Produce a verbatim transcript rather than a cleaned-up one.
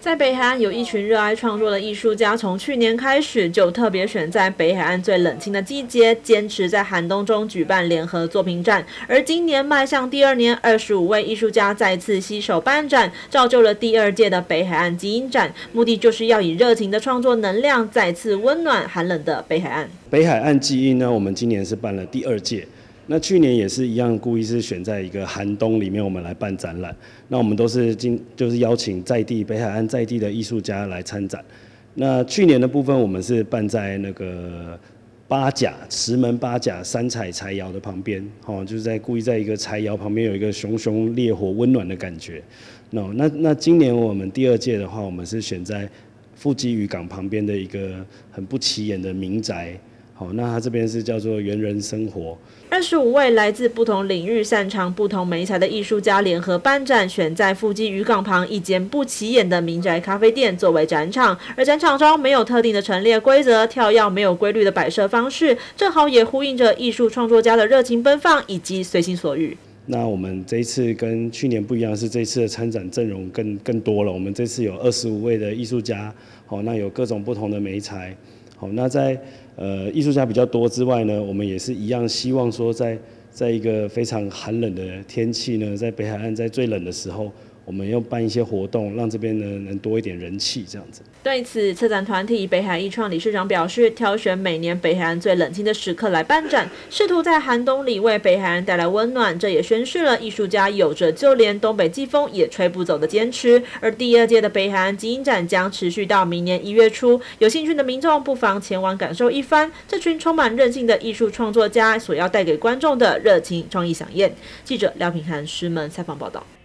在北海岸有一群热爱创作的艺术家，从去年开始就特别选在北海岸最冷清的季节，坚持在寒冬中举办联合作品展。而今年迈向第二年，二十五位艺术家再次携手办展，造就了第二届的北海岸基因展。目的就是要以热情的创作能量，再次温暖寒冷的北海岸。 北海岸基因呢，我们今年是办了第二届。那去年也是一样，故意是选在一个寒冬里面，我们来办展览。那我们都是今就是邀请在地北海岸在地的艺术家来参展。那去年的部分，我们是办在那个八甲石门八甲三彩柴窑的旁边，哦，就是在故意在一个柴窑旁边有一个熊熊烈火温暖的感觉。No, 那那今年我们第二届的话，我们是选在富基渔港旁边的一个很不起眼的民宅。好，那它这边是叫做原人生活。 二十五位来自不同领域、擅长不同媒材的艺术家联合办展，选在富基渔港旁一间不起眼的民宅咖啡店作为展场。而展场中没有特定的陈列规则，跳跃没有规律的摆设方式，正好也呼应着艺术创作家的热情奔放以及随心所欲。 那我们这一次跟去年不一样，是这一次的参展阵容更更多了。我们这次有二十五位的艺术家，好，那有各种不同的媒材。好，那在呃艺术家比较多之外呢，我们也是一样希望说在，在一个非常寒冷的天气呢，在北海岸在最冷的时候，我们要办一些活动，让这边呢能多一点人气，这样子。 对此，策展团体北海艺创理事长表示，挑选每年北海岸最冷清的时刻来办展，试图在寒冬里为北海岸带来温暖。这也宣示了艺术家有着就连东北季风也吹不走的坚持。而第二届的北海岸基因展将持续到明年一月初，有兴趣的民众不妨前往感受一番这群充满韧性的艺术创作家所要带给观众的热情、创意飨宴。记者廖品涵、石门采访报道。